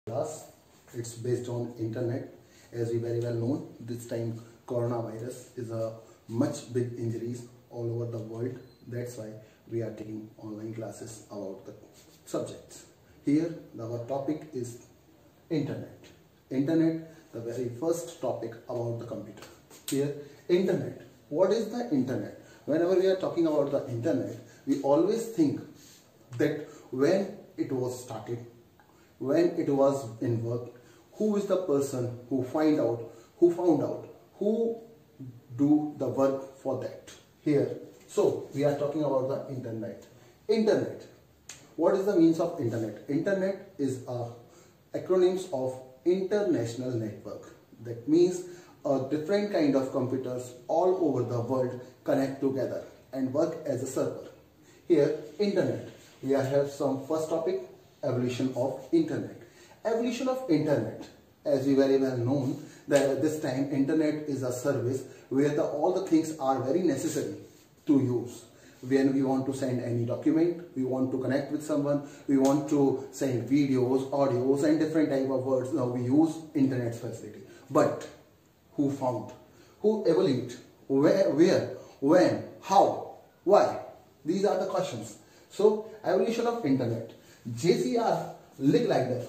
class. It's based on internet. As we very well know, this time coronavirus is a much big injuries all over the world. That's why we are taking online classes about the subjects. Here our topic is internet. Internet, the very first topic about the computer. Here, internet. What is the internet? Whenever we are talking about the internet, we always think that when it was started, when it was in work, who is the person who found out, who do the work for that. Here, so we are talking about the internet. Internet. What is the means of internet? Internet is a acronyms of international network. That means a different kind of computers all over the world connect together and work as a server. Here, internet. We have some first topic, evolution of internet. Evolution of internet, as we very well known, that this time internet is a service where all the things are very necessary to use. When we want to send any document, we want to connect with someone, we want to send videos, audios and different type of words. Now we use internet facility. But who found? Who evaluate? Where? When? How? Why? These are the questions. So, evolution of internet. J.C.R. Licklider,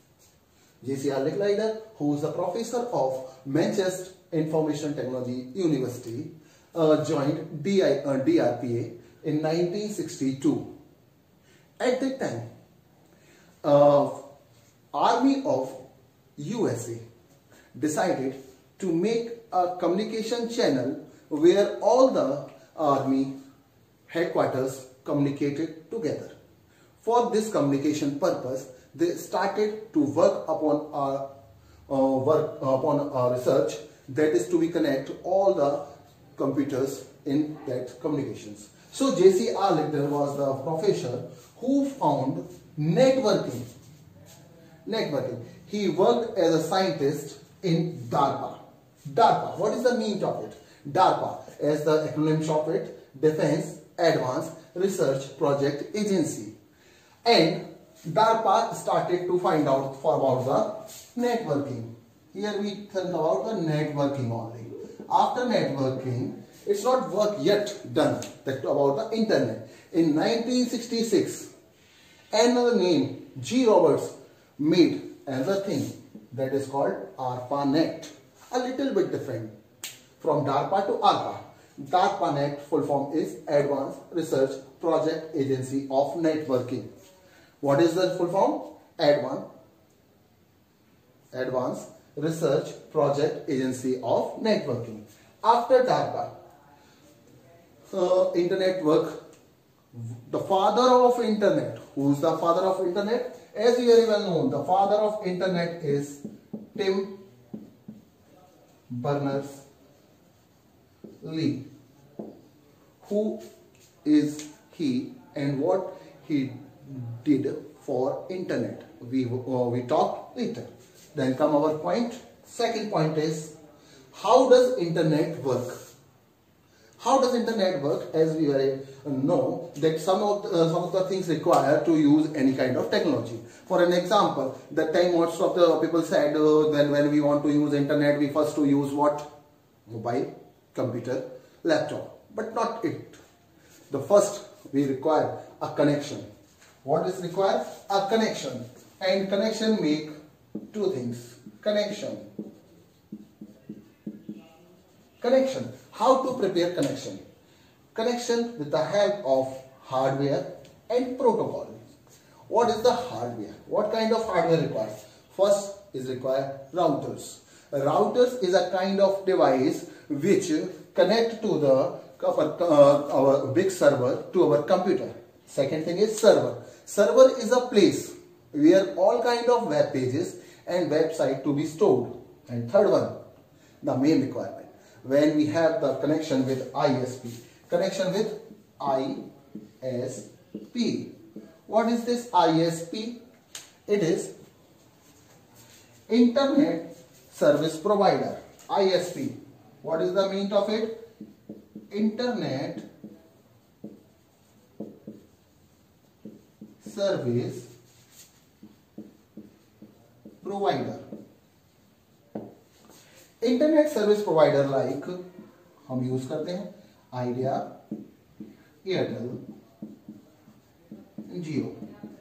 who is a professor of Manchester Information Technology University, joined DRPA in 1962. At that time, Army of USA decided to make a communication channel where all the army headquarters communicated together. For this communication purpose, they started to work upon a research that is to be connect all the computers in that communications. So J.C.R. Licklider was the professor who found networking. He worked as a scientist in DARPA. DARPA, what is the meaning of it? DARPA, as the acronym of it, Defense Advanced Research Project Agency. And DARPA started to find out about the networking. Here we think about the networking only. After networking, it's not work yet done about the internet. In 1966, another name, G. Roberts, made another thing that is called ARPANET. A little bit different from DARPA to ARPA. DARPANET full form is Advanced Research Project Agency of Networking. What is the full form? Advanced Research Project Agency of Networking. After DARPA, internet work. The father of internet. Who is the father of internet? As you very well know, the father of internet is Tim Berners-Lee. Who is he and what he did for internet? We talk later. Then come our point. Second point is, how does internet work? How does internet work? As we know that some of the things require to use any kind of technology. For an example, that time most of the people said when we want to use internet, we first to use what? Mobile, computer, laptop. But not it. The first we require a connection. What is required? A connection. And connection make two things. Connection. How to prepare connection? Connection with the help of hardware and protocol. What is the hardware? What kind of hardware required? First is required routers. Routers is a kind of device which connect to the our big server to our computer. Second thing is server. Server is a place where all kind of web pages and website to be stored. And third one, the main requirement. When we have the connection with ISP. Connection with ISP. What is this ISP? It is Internet Service Provider. ISP. What is the meaning of it? Internet Service provider. Internet service provider like हम use करते हैं Idea, Airtel, Jio.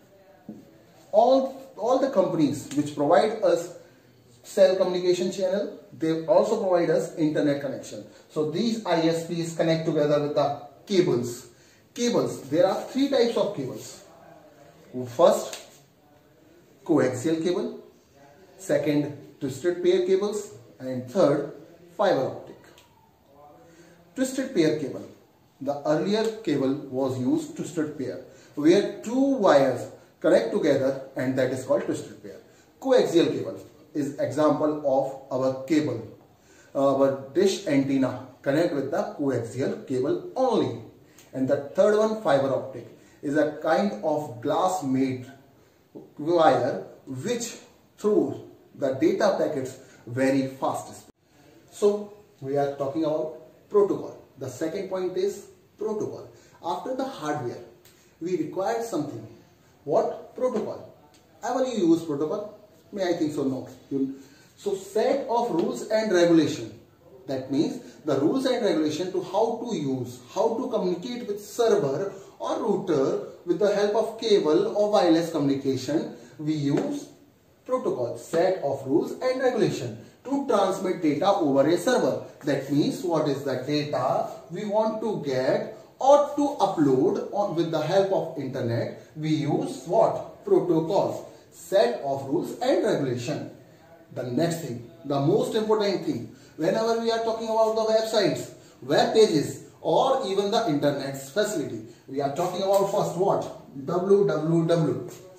All the companies which provide us cell communication channel, they also provide us internet connection. So these ISPs connect together with the cables. There are three types of cables. First, coaxial cable. Second, twisted pair cables. And third, fiber optic. Twisted pair cable. The earlier cable was used twisted pair, where two wires connect together, and that is called twisted pair. Coaxial cable is example of our cable. Our dish antenna connect with the coaxial cable only. And the third one, fiber optic, is a kind of glass made wire which through the data packets very fast. So we are talking about protocol. The second point is protocol. After the hardware, we require something. What? Protocol. Ever you use protocol? May I think so? No. So set of rules and regulation. That means the rules and regulation to how to use, how to communicate with server or router with the help of cable or wireless communication. We use protocol, set of rules and regulation to transmit data over a server. That means what is the data we want to get or to upload on with the help of internet. We use what? Protocols, set of rules and regulation. The next thing, the most important thing, whenever we are talking about the websites, web pages or even the internet's facility, we are talking about first what? www.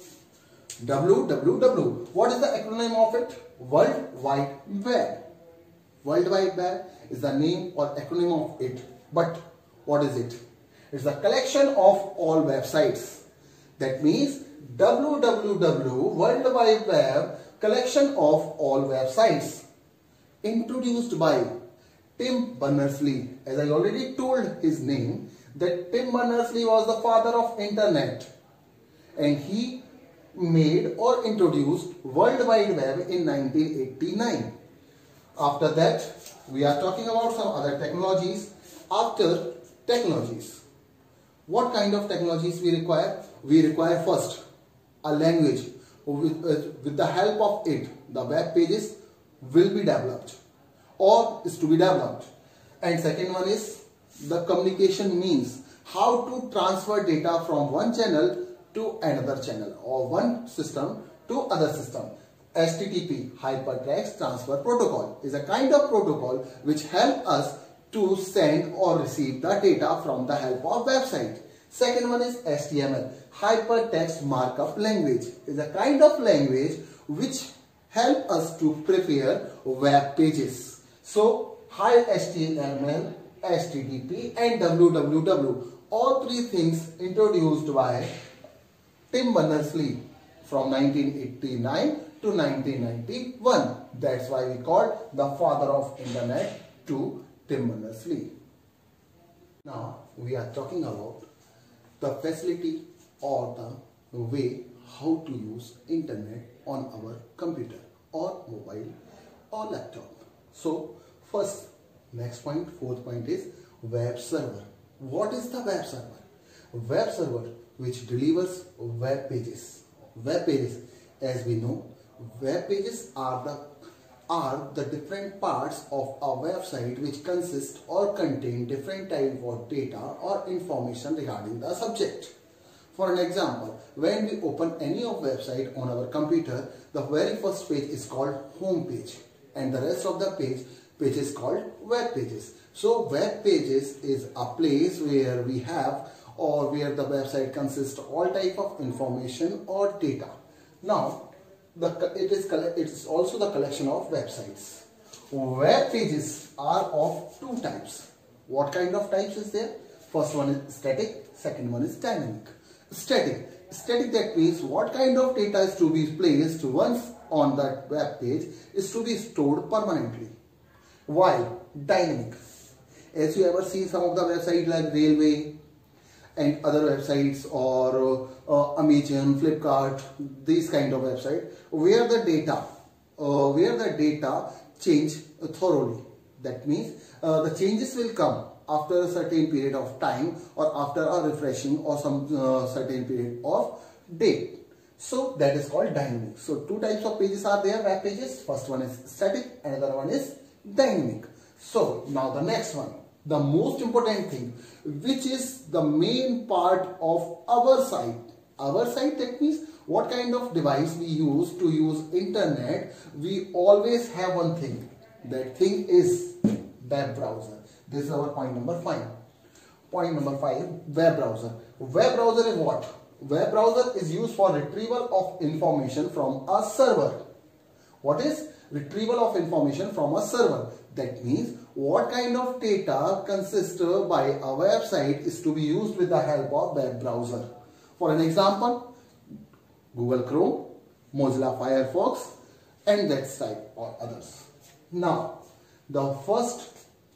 www. What is the acronym of it? World Wide Web. World Wide Web is the name or acronym of it. But what is it? It's a collection of all websites. That means www, World Wide Web, collection of all websites. Introduced by Tim Berners-Lee. As I already told his name, that Tim Berners-Lee was the father of internet. And he made or introduced World Wide Web in 1989. After that, we are talking about some other technologies. After technologies, what kind of technologies we require? We require first a language. With the help of it, the web pages will be developed or is to be developed. And second one is the communication means, how to transfer data from one channel to another channel or one system to other system. HTTP, Hypertext Transfer Protocol, is a kind of protocol which help us to send or receive the data from the help of website. Second one is HTML, Hypertext Markup Language, is a kind of language which help us to prepare web pages. So HTML, HTTP and www, all three things introduced by Tim Berners-Lee from 1989 to 1991. That's why we call the father of internet to Tim Berners-Lee. Now we are talking about the facility or the way how to use internet on our computer or mobile or laptop. So first, next point, fourth point is web server. What is the web server? Web server which delivers web pages. Web pages, as we know, web pages are the different parts of a website which consist or contain different type of data or information regarding the subject. For an example, when we open any of website on our computer, the very first page is called home page and the rest of the page is called web pages. So web pages is a place where we have or where the website consists all type of information or data. Now it is also the collection of websites. Web pages are of two types. What kind of types is there? First one is static, second one is dynamic. Static, that means what kind of data is to be placed once on that web page is to be stored permanently. While dynamic, as you ever see some of the websites like Railway and other websites or Amazon, Flipkart, these kind of websites where the data where the data change thoroughly. That means the changes will come after a certain period of time or after a refreshing or some certain period of date. So that is called dynamic. So two types of pages are there, web pages. First one is static, another one is dynamic. So now the next one, the most important thing, which is the main part of our site. Our site, that means what kind of device we use to use internet. We always have one thing. That thing is web browser. This is our point number 5. Point number 5, web browser. Web browser is what? Web browser is used for retrieval of information from a server. What is retrieval of information from a server? That means what kind of data consisted by a website is to be used with the help of web browser. For an example, Google Chrome, Mozilla Firefox, and that type or others. Now, the first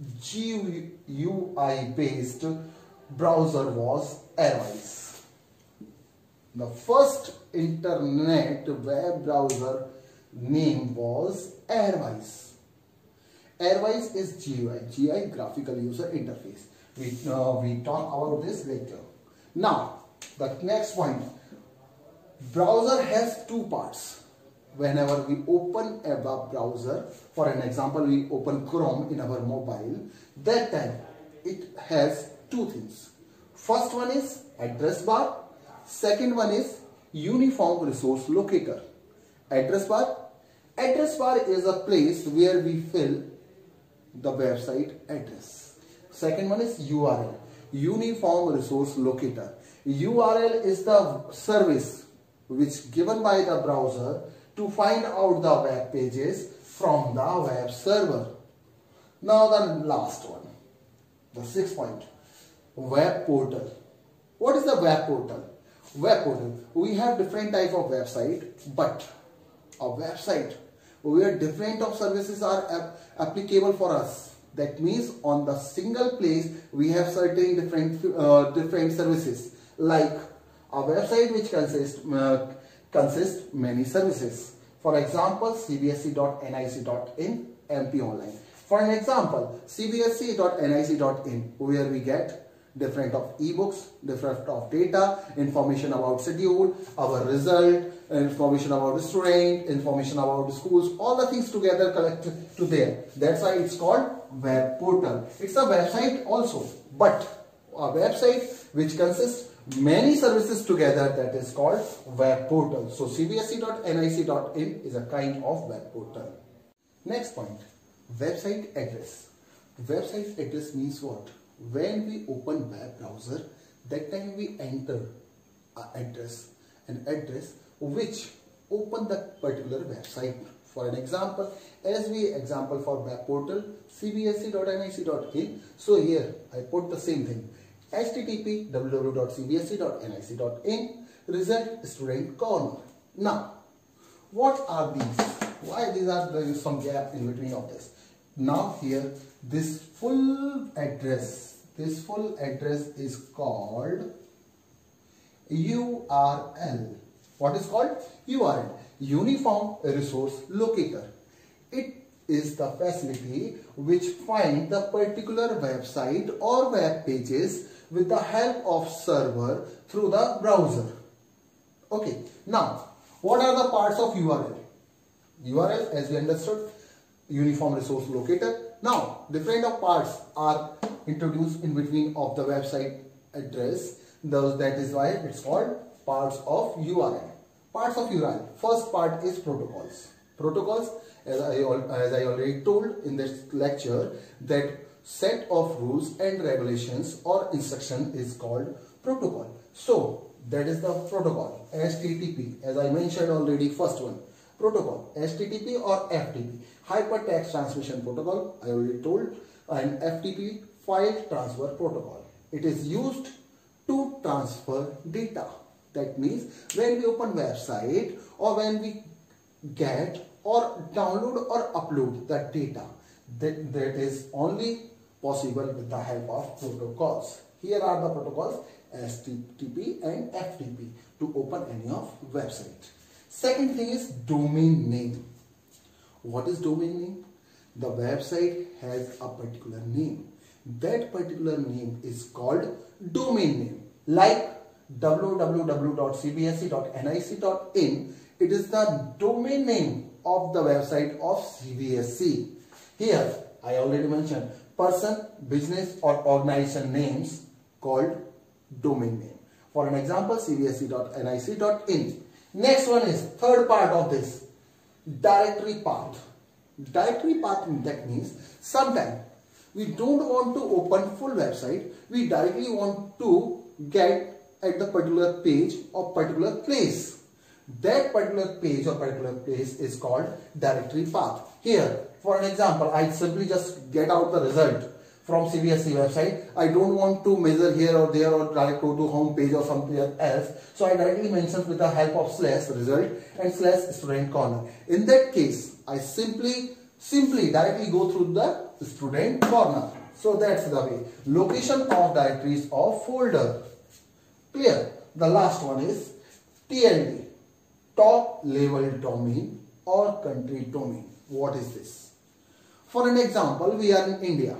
GUI based browser was Airwise. The first internet web browser name was Airwise. Airwise is GUI, graphical user interface. We talk about this later. Now, the next point, browser has two parts. Whenever we open a web browser, for an example, we open Chrome in our mobile, that time it has two things. First one is address bar. Second one is uniform resource locator. Address bar. Address bar is a place where we fill the website address. Second one is URL. Uniform resource locator. URL is the service which given by the browser to find out the web pages from the web server. Now the last one, the 6th point, web portal. What is the web portal? Web portal, we have different type of website, but a website where different of services are applicable for us. That means on the single place we have certain different services, like a website which consists many services. For example, cbse.nic.in, MP Online. For an example, cbse.nic.in, where we get different of ebooks, different of data, information about schedule, our result, information about the student, information about the schools, all the things together collected to there. That's why it's called web portal. It's a website also, but a website which consists many services together, that is called web portal. So cbse.nic.in is a kind of web portal. Next point, website address. Website address means what? When we open web browser, that time we enter an address which open that particular website. For an example, for web portal, cbse.nic.in. So here I put the same thing. http www.cbse.nic.in, result student corner. Now, what are these? Why there is some gap in between of this? Now here, this full address is called URL. What is called? URL, Uniform Resource Locator. It is the facility which finds the particular website or web pages with the help of server through the browser. Okay, now what are the parts of URL? URL, as we understood, Uniform Resource Locator. Now different of parts are introduced in between of the website address. That is why it's called parts of URL. Parts of URL. First part is protocols. Protocols, as I already told in this lecture, that set of rules and regulations or instruction is called protocol. So that is the protocol. HTTP, as I mentioned already, first one, protocol, HTTP or FTP, Hypertext Transmission Protocol, I already told, and FTP, File Transfer Protocol. It is used to transfer data. That means when we open website or when we get or download or upload the data, that is only possible with the help of protocols. Here are the protocols HTTP and FTP to open any of website. Second thing is domain name. What is domain name? The website has a particular name. That particular name is called domain name. Like www.cbse.nic.in, it is the domain name of the website of CBSE. Here, I already mentioned person, business or organization names called domain name. For an example, cbse.nic.in. Next one is third part of this, directory path. Directory path, that means sometimes we don't want to open full website, we directly want to get at the particular page or particular place. That particular page or particular place is called directory path. Here, for an example, I simply just get out the result from CBSE website. I don't want to measure here or there or direct go to home page or somewhere else. So I directly mention with the help of slash result and slash student corner. In that case, I simply directly go through the student corner. So that's the way. Location of directories of folder. Clear. The last one is TLD, top level domain or country domain. What is this? For an example, we are in India.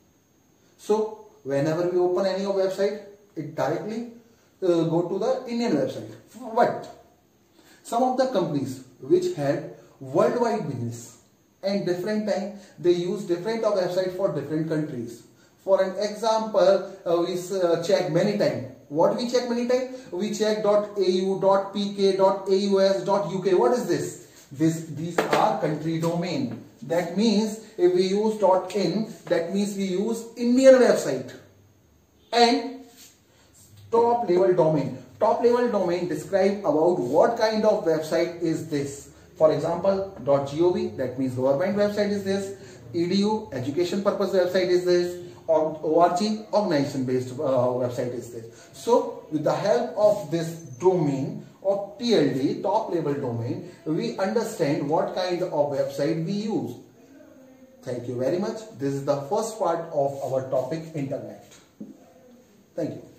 So whenever we open any website, it directly go to the Indian website. But some of the companies which had worldwide business and different time, they use different website for different countries. For an example, we check many times. What we check many times? We check .au, .pk, .aus, .uk. What is this? These are country domain. That means if we use .in, that means we use Indian website. And top level domain. Top level domain describe about what kind of website is this. For example, .gov, that means government website is this. Edu, education purpose website is this. ORG, organization based website is this. So with the help of this domain of TLD, top level domain, we understand what kind of website we use. Thank you very much. This is the first part of our topic, internet. Thank you.